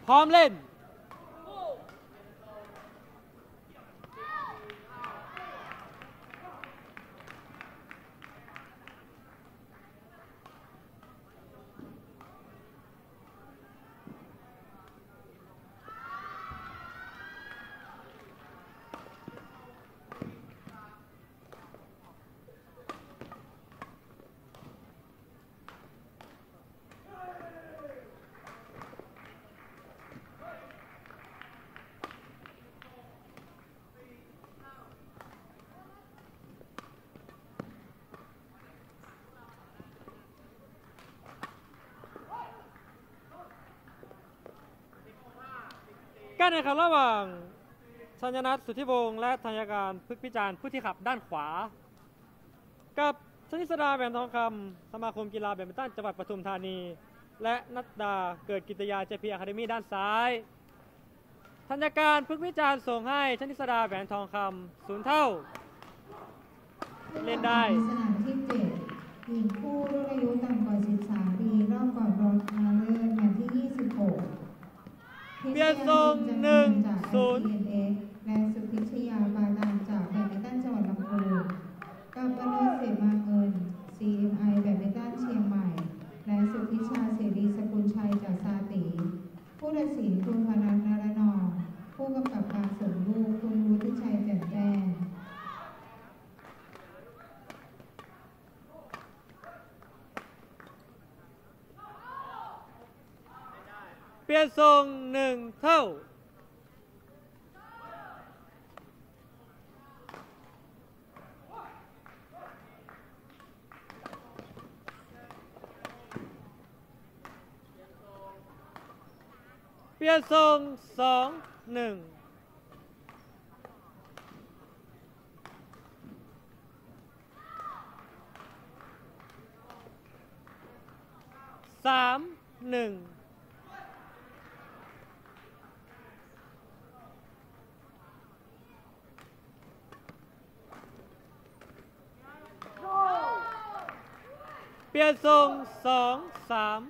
พร้อมเล่นการแข่งขันระหว่างชัญนัท สุทธิวงศ์และธัญการ พฤกษ์พิจารณ์ผู้ที่ขับด้านขวากับชนิสดา แหวนทองคำ สมาคมกีฬาแบดมินตันจังหวัดปทุมธานีและนัดดาเกิดกิตยา JP Academy ด้านซ้ายธัญการ พฤกษ์พิจารณ์ส่งให้ชนิสดา แหวนทองคำ0 เท่าเล่นได้สนามที่7หญิงคู่รุ่นอายุต่ำกว่า13ปีรอบก่อนรองชนะเลิศแมตช์ที่26 เปลี่ยนทรงและสุพิชยาปาดานจากแบดมินตันจังหวัดลำพูนกับอนุเสมาเงิน CMI แบดมินตันเชียงใหม่และสุพิชาเสรีสกุลชัยจากซาติผู้ตัดสินคุณพนันนรนองผู้กำกับการส่งลูกคุณวุฒิชัยแจ่มแจ้งเปลี่ยนทรง1 เท่าเปลี่ยนทรง2 1 3 1เปลี่ยนทรง2 3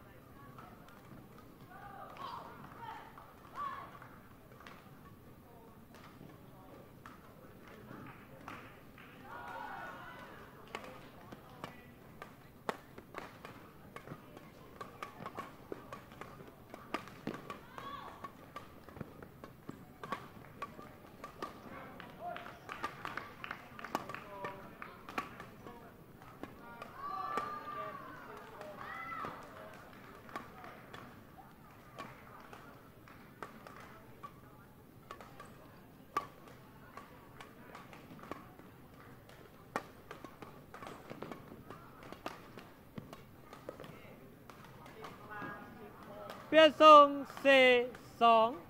เปลี่ยนทรง4 2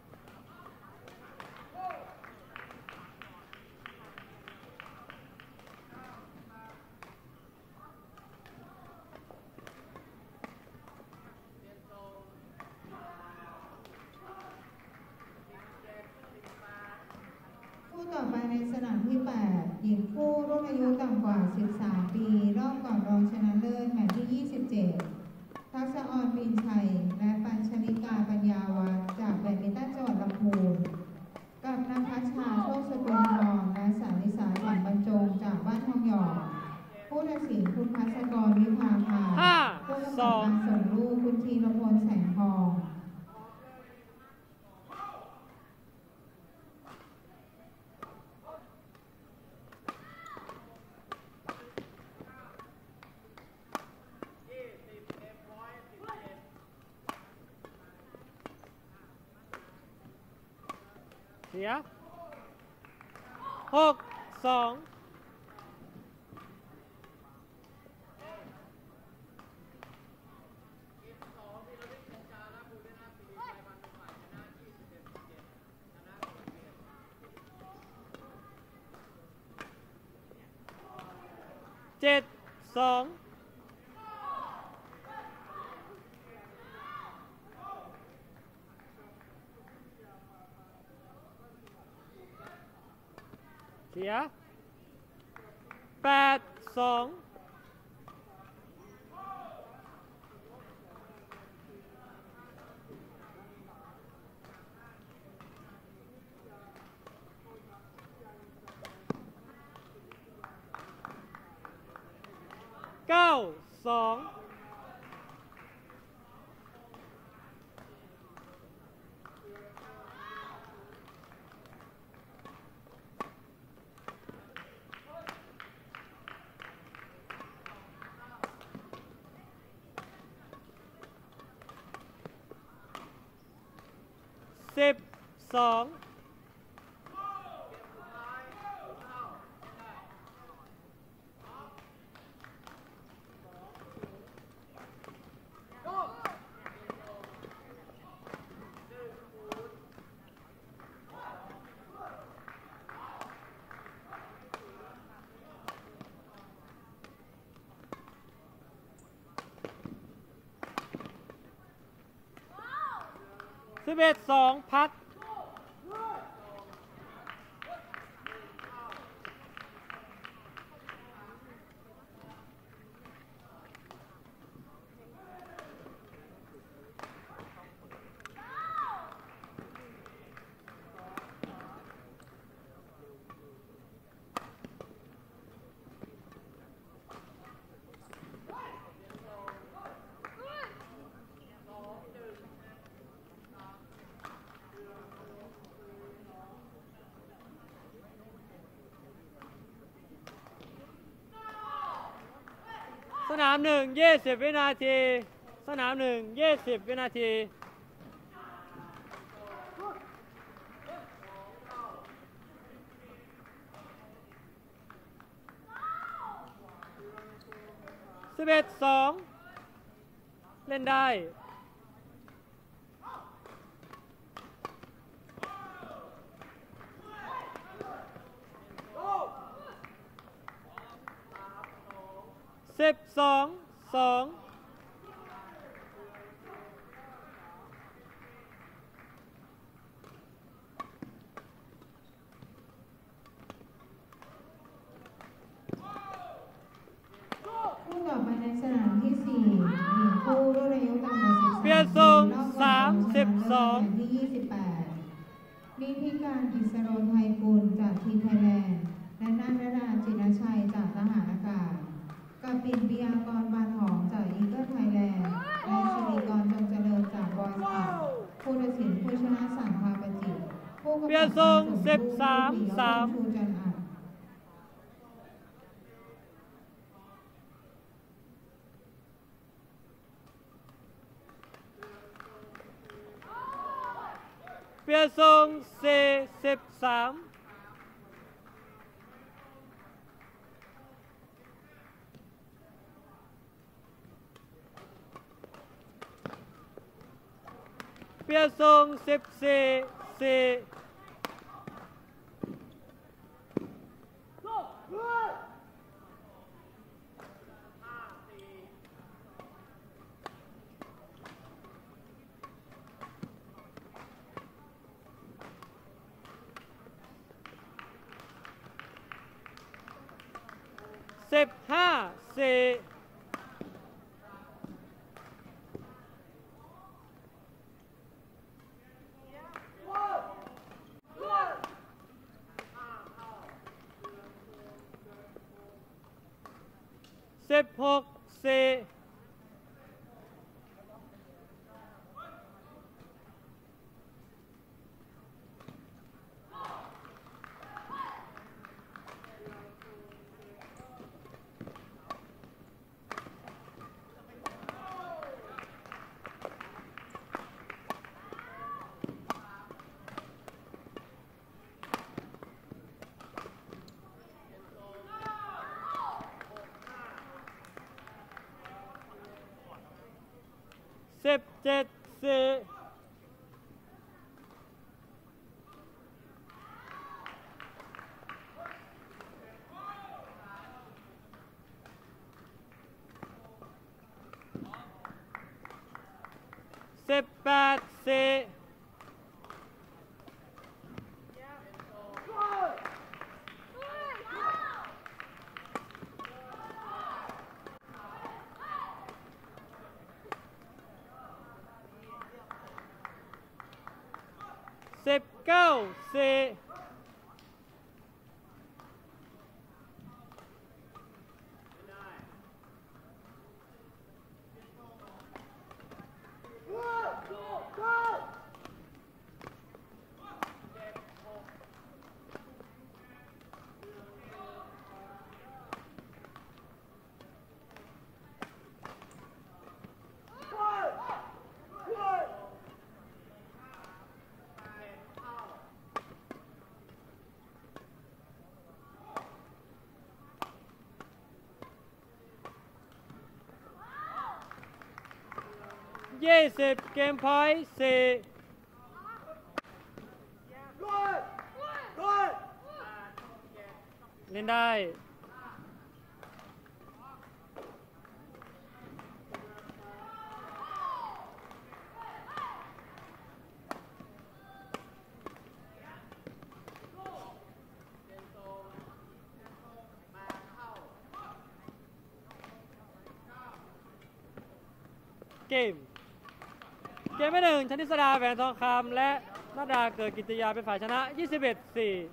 ต่อไปในสนามที่8หญิงคู่รุ่นอายุต่ำกว่า13ปีรอบก่อนรองชนะเลิศแมตช์ที่27ทักษะออนปินชัยและปัญชลิกาปัญญาวัฒน์จากแบดมินตันจังหวัดลำพูนกับนภัชชาโชคสกุลทองและสาริสาหวังบรรจงจากบ้านทองหยอดผู้ตัดสินคุณภัสกรวิภาภาผู้กำกับการส่งลูกคุณธีรพลแสงทองเสีย6 27 2เสีย8 2 9-21211-2พักสนาม1 20 วินาทีสนาม1 20 วินาที11-2เล่นได้12-2 คู่ต่อไปในสนามที่4หญิงคู่รุ่นอายุต่ำกว่า13 เปลี่ยนทรงปีรอบก่อนรองชนะเลิศ 32 แมตช์ที่28นิธิการอิสโรไทยกุลจากทีมไทยแลนด์และนันทดาจินชัยจากทหารอากาศกับปิ่นปิยากรบานหอมจากอีเกิลไทยแลนด์และศิริกรจงเจริญจากบอยส์คับผู้ตัดสินผู้ชนะสังพาปจิตผู้กำกับเปลี่ยนทรงการส่งผู้ 13-3 ชูจันอัดเปลี่ยนทรง43เปลี่ยนทรง14-415-416-417-418-419-4 20เกมพอยต์4เล่นได้เกมที่ 1ชนิสดาแหวนทองคำและนาดาเกิดกิตติยาเป็นฝ่ายชนะ21-4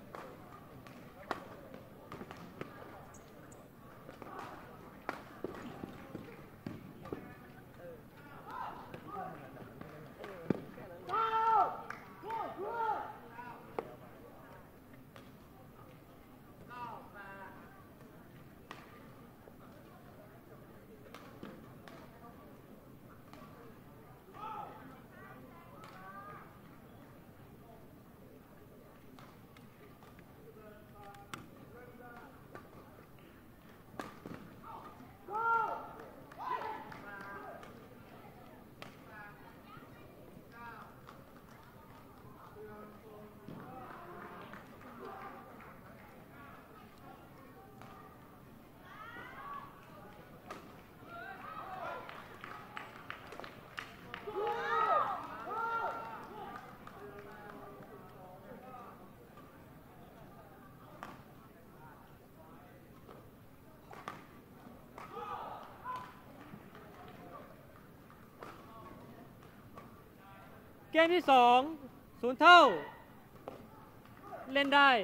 เกมที่ 2 0 เท่าเล่นได้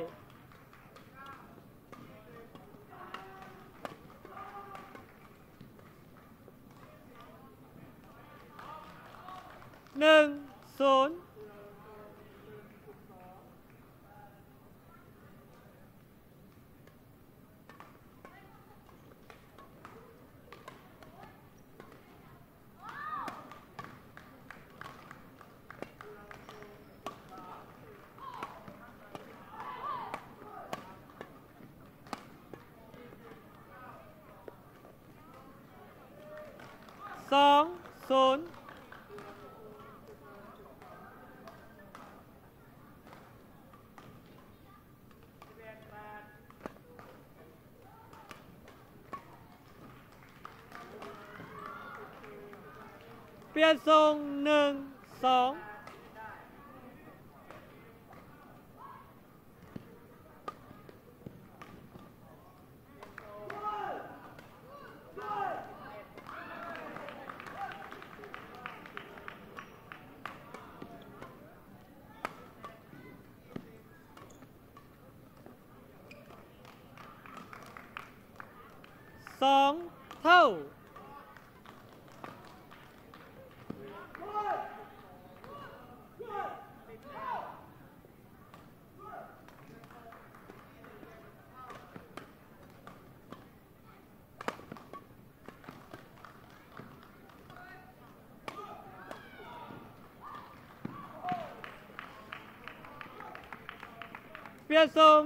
1-02-0เปลี่ยนทรง1-22 เท่าเปลี่ยนทรง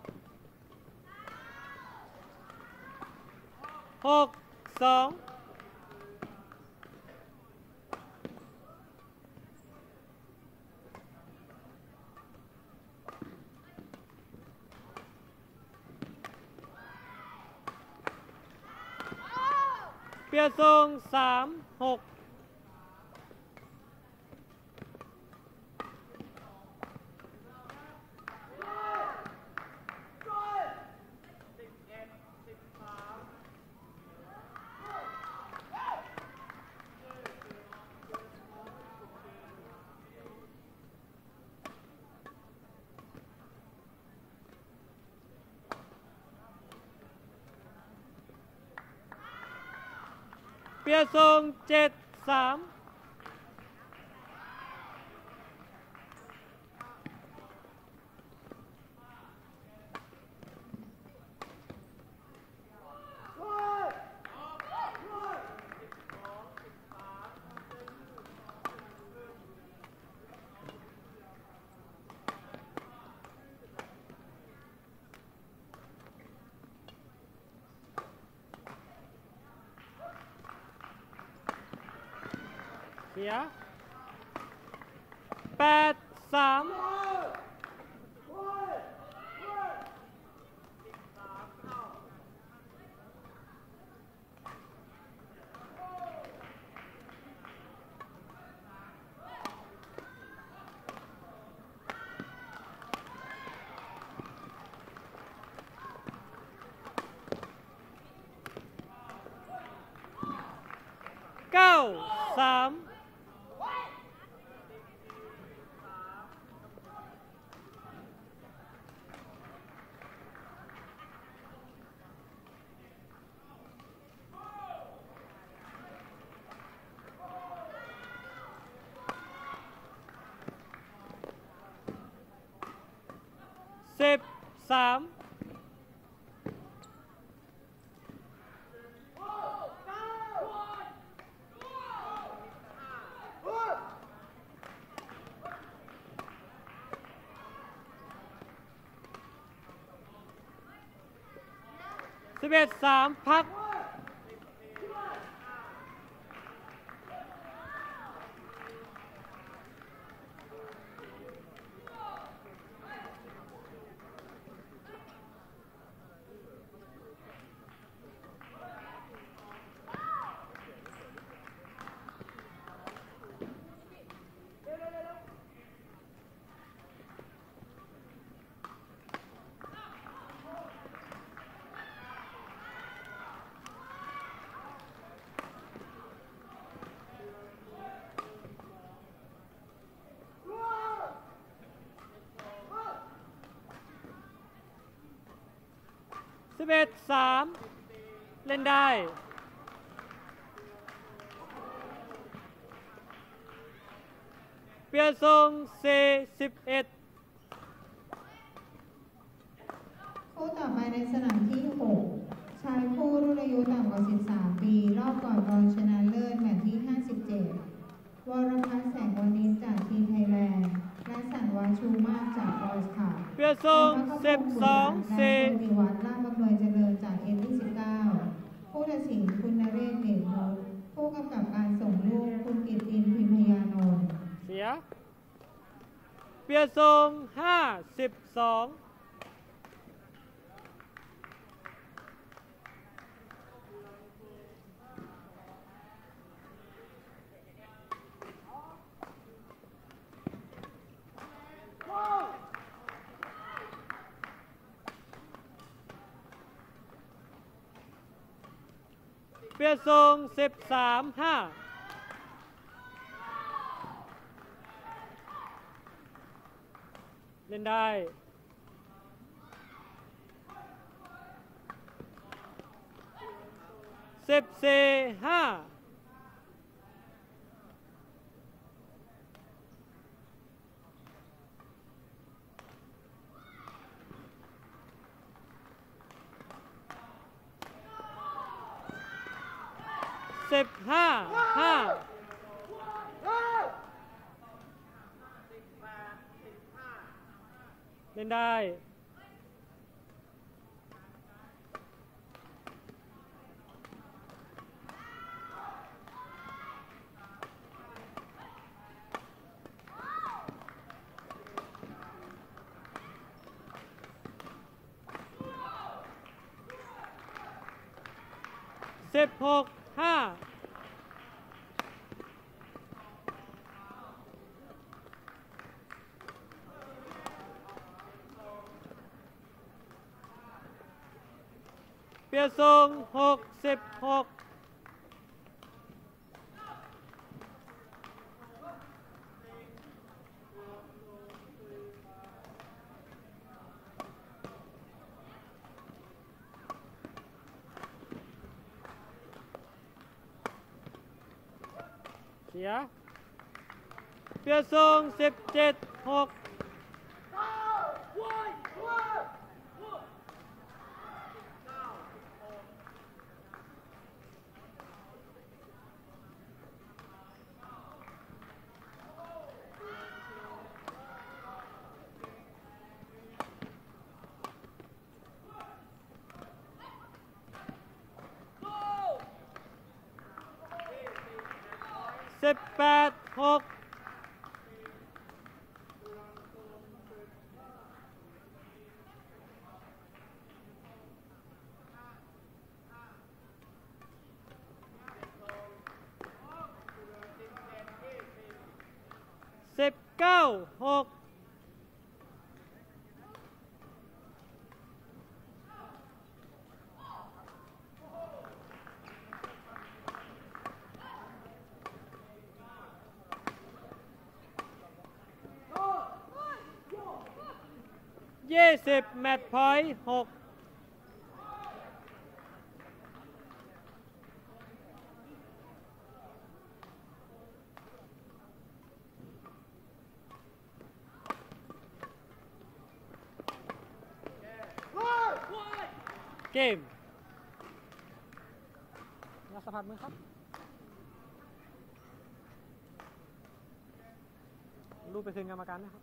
3-24-25-26-2 เปลี่ยนทรง3-6เปลี่ยนทรง7-3เสีย8-39-310-311-3พัก11-3เล่นได้เปลี่ยนทรง4-11 คู่ต่อไปในสนามที่ 6 ชายคู่รุ่นอายุต่ำกว่า 13 ปี รอบก่อนรองชนะเลิศแมตช์ที่ 57 วรพัฒน์แสงวณิชจากทีมไทยแลนด์และสันวาชูมากจากบอยส์ค่ะเปลี่ยนทรง12-4 และคุณวัฒน์ล่ามอำนวยเจริญจาก M29 ผู้ตัดสินคุณนเรศเดชมุขผู้กำกับการส่งลูกคุณกิตตินพิมพยานนท์เสียเปลี่ยนทรง5-12เปลี่ยนทรง13-5เล่นได้14-5เล่นได้16-5 เปลี่ยนทรง66เสียเปลี่ยนทรง17-618-619-620แมตช์พอยต์6เกมอย่าสะพัดมือครับรูปไปคืนกรรมการนะครับ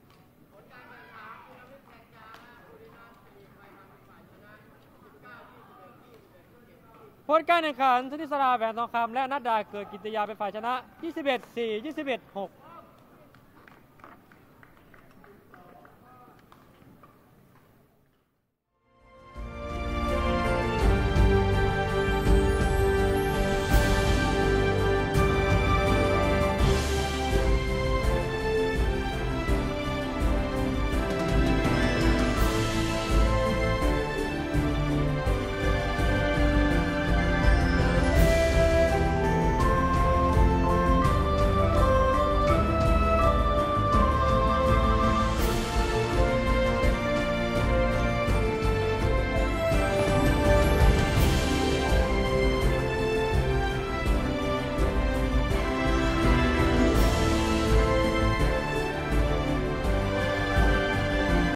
ผลการแข่งขันชนิสราแหวนทองคำและนัดดาเกิดกิตติยาเป็นฝ่ายชนะ21-4 21-6